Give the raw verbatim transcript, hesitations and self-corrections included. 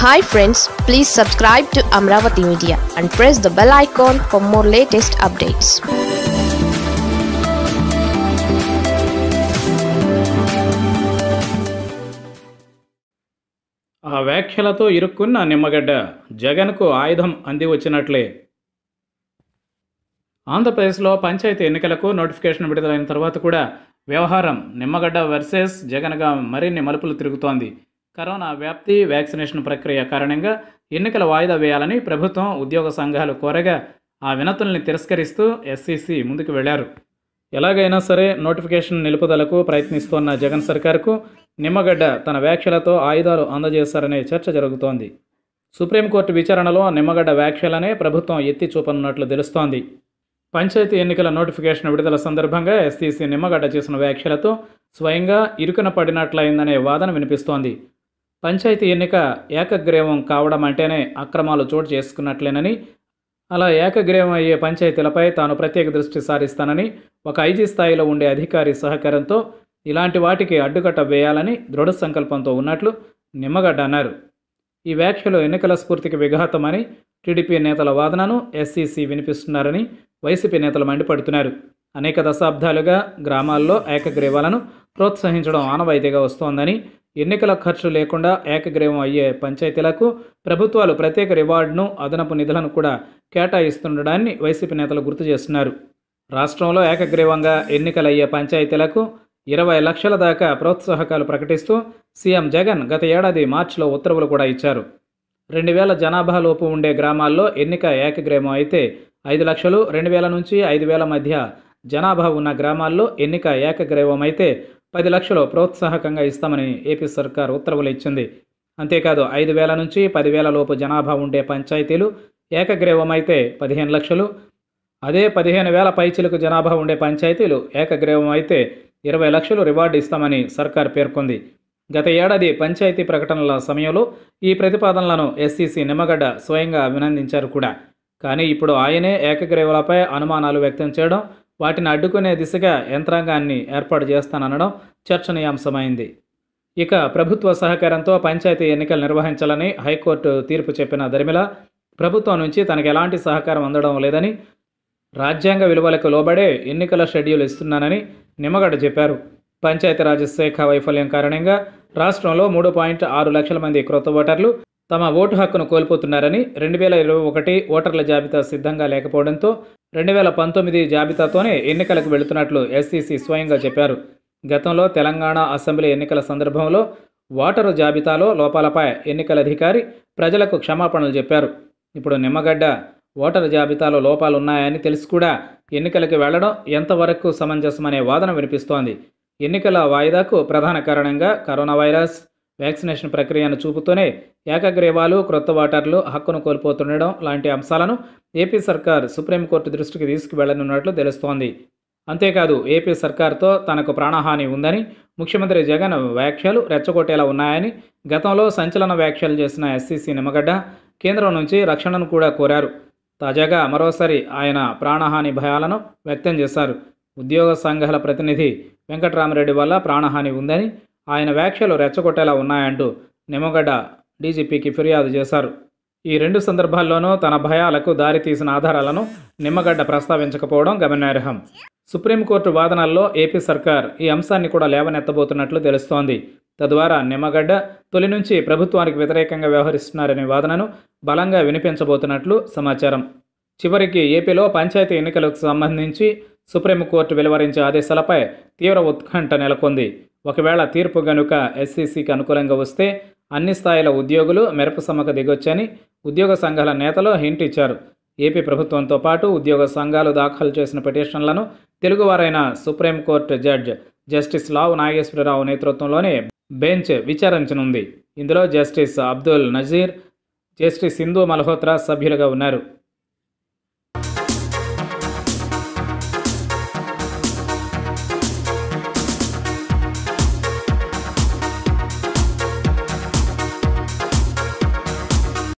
Hi friends, please subscribe to Amaravathi Media and press the bell icon for more latest updates. ఆ వ్యాఖ్యలతో ఇరుక్కున్న నిమ్మగడ్డ జగన్కు ఆయుధం అంది వచ్చినట్లే. ఆంధ్రప్రదేశ్లో పంచాయతీ ఎన్నికలకు నోటిఫికేషన్ విడుదలైన తర్వాత కూడా వ్యవహారం నిమ్మగడ్డ వర్సెస్ జగన్గా మరిన్ని మలుపులు తిరుగుతోంది. కరోనా వ్యాప్తి, వ్యాక్సినేషన్ ప్రక్రియ కారణంగా ఎన్నికల వాయిదా వేయాలని ప్రభుత్వం, ఉద్యోగ సంఘాలు కోరగా ఆ వినతుల్ని తిరస్కరిస్తూ ఎస్సీసీ ముందుకు వెళ్లారు. ఎలాగైనా సరే నోటిఫికేషన్ నిలుపుదలకు ప్రయత్నిస్తోన్న జగన్ సర్కార్కు నిమ్మగడ్డ తన వ్యాఖ్యలతో ఆయుధాలు అందజేశారనే చర్చ జరుగుతోంది. సుప్రీంకోర్టు విచారణలో నిమ్మగడ్డ వ్యాఖ్యలనే ప్రభుత్వం ఎత్తి చూపనున్నట్లు తెలుస్తోంది. పంచాయతీ ఎన్నికల నోటిఫికేషన్ విడుదల సందర్భంగా ఎస్సీసీ నిమ్మగడ్డ చేసిన వ్యాఖ్యలతో స్వయంగా ఇరుకున పడినట్లయిందనే వాదన వినిపిస్తోంది. పంచాయతీ ఎన్నిక ఏకగ్రీవం కావడం అంటేనే అక్రమాలు చోటు చేసుకున్నట్లేనని, అలా ఏకగ్రీవం అయ్యే పంచాయతీలపై తాను ప్రత్యేక దృష్టి సారిస్తానని ఒక ఐజీ స్థాయిలో ఉండే అధికారి సహకారంతో ఇలాంటి వాటికి అడ్డుకట్ట వేయాలని దృఢ సంకల్పంతో ఉన్నట్లు నిమ్మగడ్డ అన్నారు. ఈ వ్యాఖ్యలు ఎన్నికల స్ఫూర్తికి విఘాతమని టీడీపీ నేతల వాదనను ఎస్సీసీ వినిపిస్తున్నారని వైసీపీ నేతలు మండిపడుతున్నారు. అనేక దశాబ్దాలుగా గ్రామాల్లో ఏకగ్రీవాలను ప్రోత్సహించడం ఆనవాయితీగా వస్తోందని, ఎన్నికల ఖర్చు లేకుండా ఏకగ్రీవం అయ్యే పంచాయతీలకు ప్రభుత్వాలు ప్రత్యేక రివార్డును, అదనపు నిధులను కూడా కేటాయిస్తుండడాన్ని వైసీపీ నేతలు గుర్తు చేస్తున్నారు. రాష్ట్రంలో ఏకగ్రీవంగా ఎన్నికలయ్యే పంచాయతీలకు ఇరవై లక్షల దాకా ప్రోత్సాహకాలు ప్రకటిస్తూ సీఎం జగన్ గత ఏడాది మార్చిలో ఉత్తర్వులు కూడా ఇచ్చారు. రెండు వేల జనాభా లోపు ఉండే గ్రామాల్లో ఎన్నిక ఏకగ్రీవం అయితే ఐదు లక్షలు, రెండు వేల నుంచి ఐదు వేల మధ్య జనాభా ఉన్న గ్రామాల్లో ఎన్నిక ఏకగ్రీవం అయితే పది లక్షలు ప్రోత్సాహకంగా ఇస్తామని ఏపీ సర్కార్ ఉత్తర్వులు ఇచ్చింది. అంతేకాదు ఐదు వేల నుంచి పదివేల లోపు జనాభా ఉండే పంచాయతీలు ఏకగ్రీవం అయితే పదిహేను లక్షలు, అదే పదిహేను వేల పైచిలకు జనాభా ఉండే పంచాయతీలు ఏకగ్రీవం అయితే ఇరవై లక్షలు రివార్డు ఇస్తామని సర్కార్ పేర్కొంది. గత ఏడాది పంచాయతీ ప్రకటనల సమయంలో ఈ ప్రతిపాదనలను ఎస్సీసీ నిమ్మగడ్డ స్వయంగా అభినందించారు కూడా. కానీ ఇప్పుడు ఆయనే ఏకగ్రీవాలపై అనుమానాలు వ్యక్తం చేయడం, వాటిని అడ్డుకునే దిశగా యంత్రాంగాన్ని ఏర్పాటు చేస్తాననడం చర్చనీయాంశమైంది. ఇక ప్రభుత్వ సహకారంతో పంచాయతీ ఎన్నికలు నిర్వహించాలని హైకోర్టు తీర్పు చెప్పిన దరిమిల ప్రభుత్వం నుంచి తనకు ఎలాంటి సహకారం అందడం లేదని, రాజ్యాంగ విలువలకు లోబడే ఎన్నికల షెడ్యూల్ ఇస్తున్నానని నిమ్మగడ్డ చెప్పారు. పంచాయతీరాజ్ శాఖ వైఫల్యం కారణంగా రాష్ట్రంలో మూడు పాయింట్ ఆరు లక్షల మంది క్రొత్త ఓటర్లు తమ ఓటు హక్కును కోల్పోతున్నారని, రెండు వేల ఇరవై ఒకటి ఓటర్ల జాబితా సిద్ధంగా లేకపోవడంతో రెండు వేల పంతొమ్మిది జాబితాతోనే ఎన్నికలకు వెళుతున్నట్లు ఎస్సీసీ స్వయంగా చెప్పారు. గతంలో తెలంగాణ అసెంబ్లీ ఎన్నికల సందర్భంలో ఓటరు జాబితాలో లోపాలపై ఎన్నికల అధికారి ప్రజలకు క్షమాపణలు చెప్పారు. ఇప్పుడు నిమ్మగడ్డ ఓటరు జాబితాలో లోపాలున్నాయని తెలిసి కూడా ఎన్నికలకు వెళ్లడం ఎంతవరకు సమంజసమనే వాదన వినిపిస్తోంది. ఎన్నికల వాయిదాకు ప్రధాన కారణంగా కరోనా వైరస్, వ్యాక్సినేషన్ ప్రక్రియను చూపుతూనే ఏకగ్రీవాలు, క్రొత్త ఓటర్లు హక్కును కోల్పోతుండడం లాంటి అంశాలను ఏపీ సర్కార్ సుప్రీంకోర్టు దృష్టికి తీసుకువెళ్లనున్నట్లు తెలుస్తోంది. అంతేకాదు ఏపీ సర్కార్తో తనకు ప్రాణహాని ఉందని, ముఖ్యమంత్రి జగన్ వ్యాఖ్యలు రెచ్చగొట్టేలా ఉన్నాయని గతంలో సంచలన వ్యాఖ్యలు చేసిన ఎస్సీసీ నిమ్మగడ్డ కేంద్రం నుంచి రక్షణను కూడా కోరారు. తాజాగా మరోసారి ఆయన ప్రాణహాని భయాలను వ్యక్తం చేశారు. ఉద్యోగ సంఘాల ప్రతినిధి వెంకటరామరెడ్డి వల్ల ప్రాణహాని ఉందని, ఆయన వ్యాఖ్యలు రెచ్చగొట్టేలా ఉన్నాయంటూ నిమ్మగడ్డ డీజీపీకి ఫిర్యాదు చేశారు. ఈ రెండు సందర్భాల్లోనూ తన భయాలకు దారితీసిన ఆధారాలను నిమ్మగడ్డ ప్రస్తావించకపోవడం గమనార్హం. సుప్రీంకోర్టు వాదనల్లో ఏపీ సర్కార్ ఈ అంశాన్ని కూడా లేవనెత్తబోతున్నట్లు తెలుస్తోంది. తద్వారా నిమ్మగడ్డ తొలి నుంచి ప్రభుత్వానికి వ్యతిరేకంగా వ్యవహరిస్తున్నారనే వాదనను బలంగా వినిపించబోతున్నట్లు సమాచారం. చివరికి ఏపీలో పంచాయతీ ఎన్నికలకు సంబంధించి సుప్రీంకోర్టు వెలువరించే ఆదేశాలపై తీవ్ర ఉత్కంఠ నెలకొంది. ఒకవేళ తీర్పు గనుక ఎస్సీసీకి అనుకూలంగా వస్తే అన్ని స్థాయిల ఉద్యోగులు మెరుపు సమ్మకు దిగొచ్చని ఉద్యోగ సంఘాల నేతలు హింట్ ఇచ్చారు. ఏపీ ప్రభుత్వంతో పాటు ఉద్యోగ సంఘాలు దాఖలు చేసిన పిటిషన్లను తెలుగువారైన supreme court judge justice Lavu Nageswara Rao నేతృత్వంలోనే బెంచ్ విచారించనుంది. ఇందులో జస్టిస్ అబ్దుల్ నజీర్, జస్టిస్ ఇందు మల్హోత్రా సభ్యులుగా ఉన్నారు.